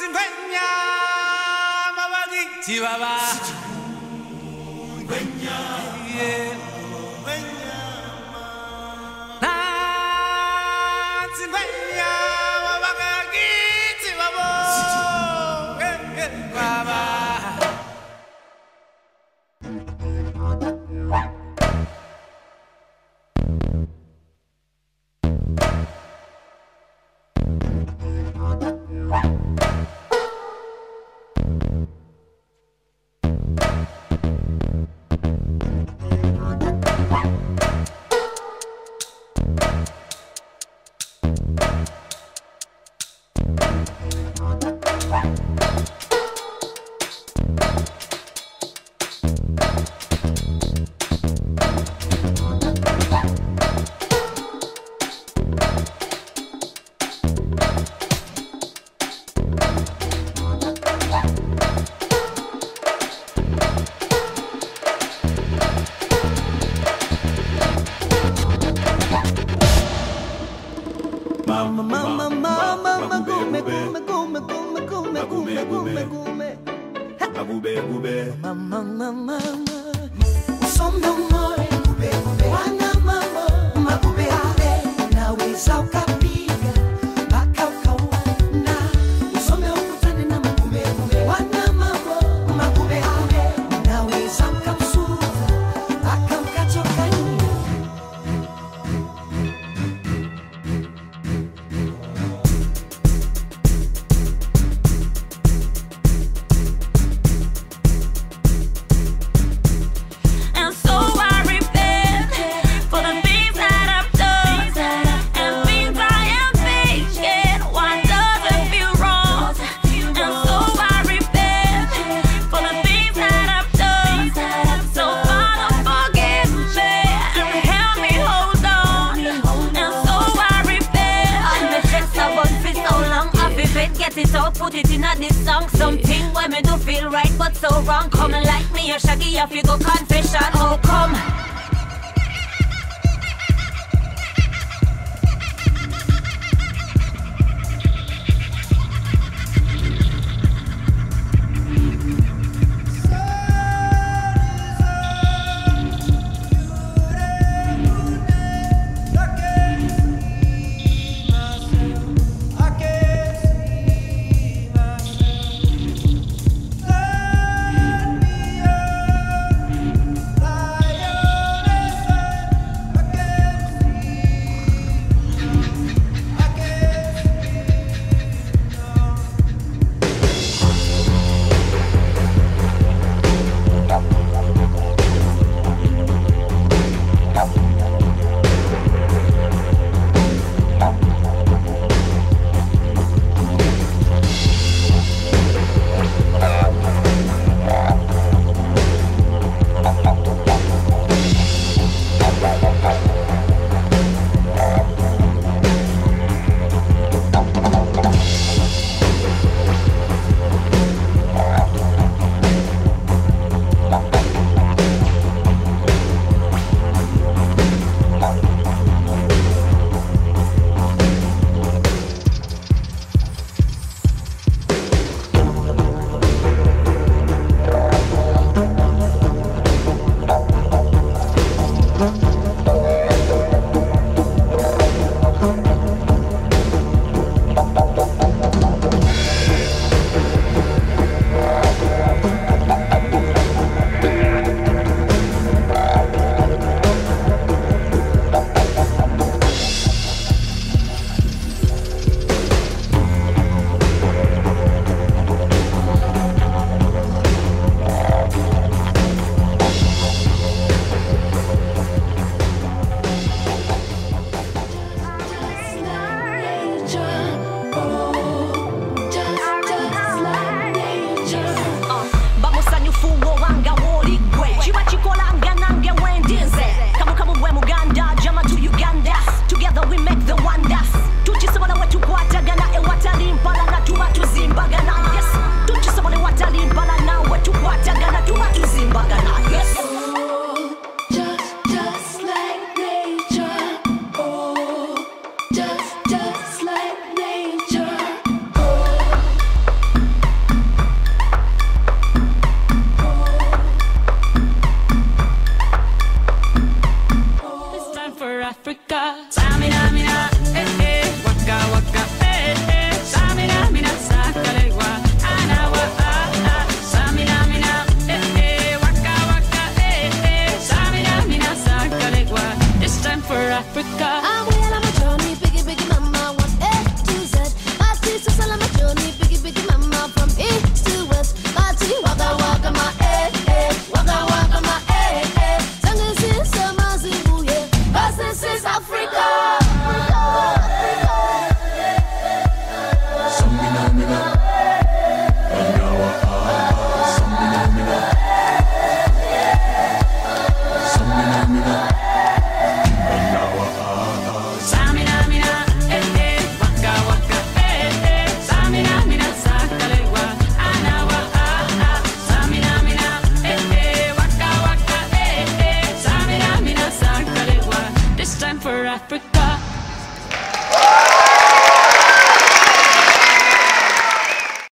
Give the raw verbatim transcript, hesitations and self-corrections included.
Singwenya mabagi chihuahua Singwenya na Singwenya mabagi chihuahua baba Mama, mama, mama, magume, gume, gume, gume, gume, gume, gume, gume. Magube, gube. Mama, mama, mama. Usome umore, gube, gube. Wana mama, magube ale. Naweza ukapiga, mpaka ukaona. Usome ukutane na magube, gube. Wana mama, magube ale. Naweza ukamsuta, mpaka ukachokanya. It out, put it in a this song. Something where me do feel right but so wrong. Come and like me or Shaggy, if you go confession. Oh come. Fire! Africa.